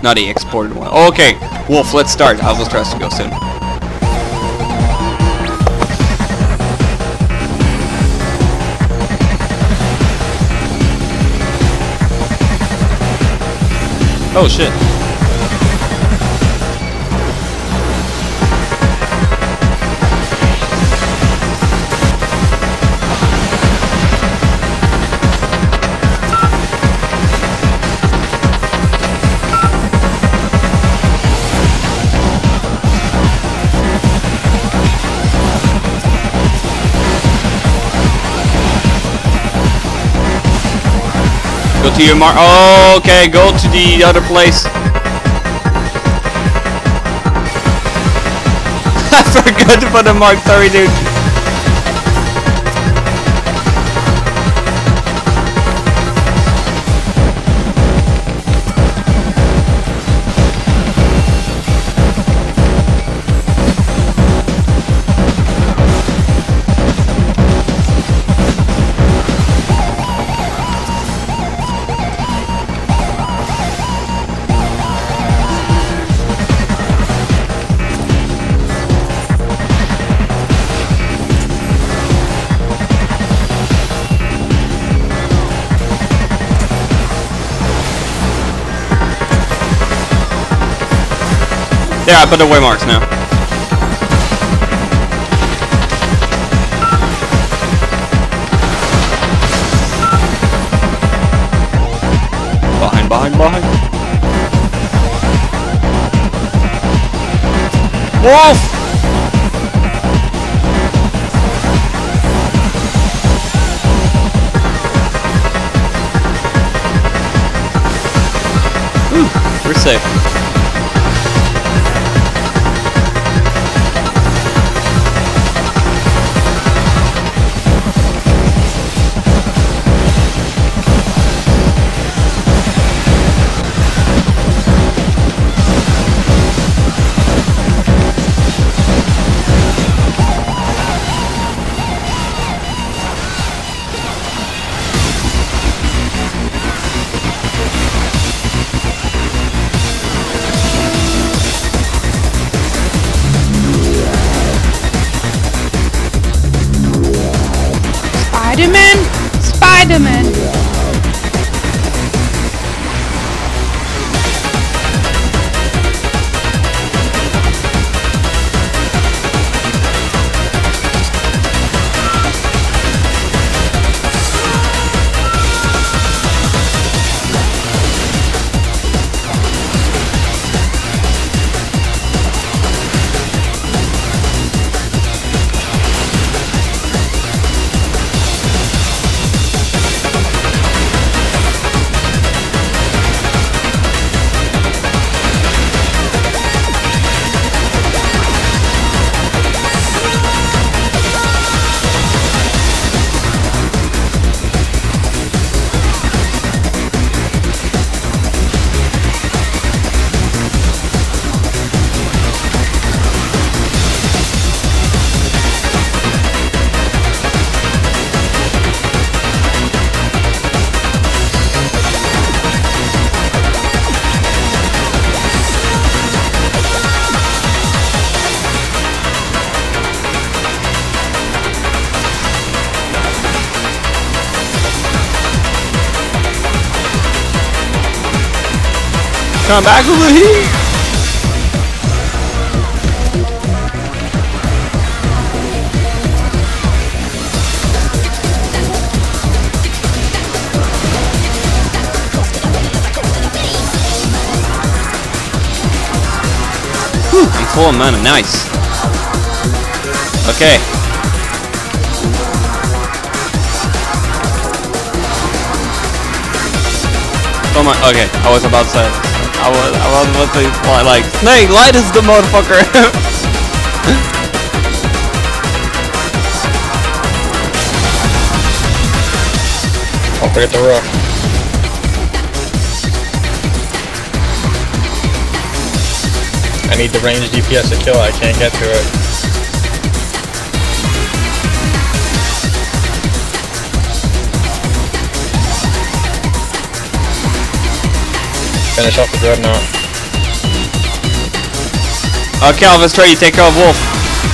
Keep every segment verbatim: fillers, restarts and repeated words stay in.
Not the exported one. Okay, Wolf, let's start. Alvestra has to go soon. Oh shit. Go to your mark. Oh, okay, go to the other place. I forgot to put a mark. Sorry, dude. There, I put the waymarks now. Behind, behind, behind. Wolf! Ooh, we're safe. Spider-Man! Spider-Man! Come back over here! Whew, I'm full of mana, nice. Okay. Oh my, okay, I was about to say. I was, I was about to say, like, Snake, light is the motherfucker! Don't forget the rook. I need the range D P S to kill it, I can't get to it. Finish off the dreadnought. Okay, Alvestra, you take care of Wolf.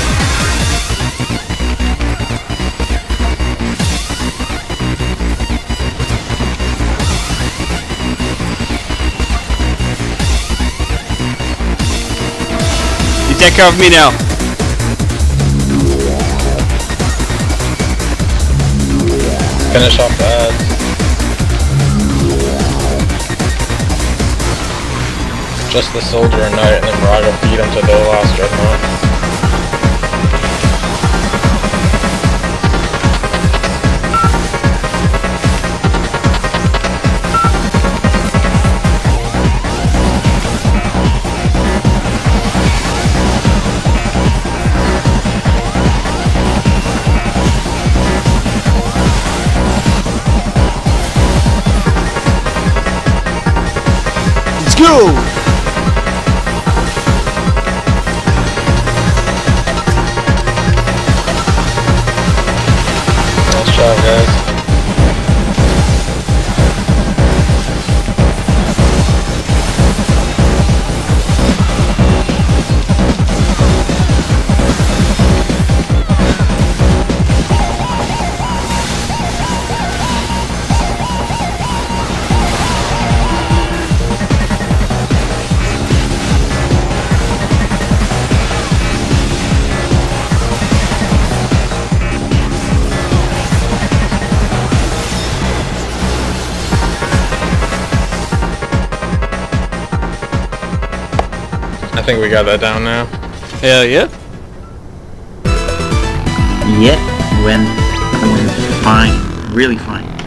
You take care of me now. Finish off the ads. Just the soldier and knight, and then Miraga feed him to the last dreadnought. Let's go! Nice job, guys. I think we got that down now. Hell yeah. Yeah, went, went fine, really fine.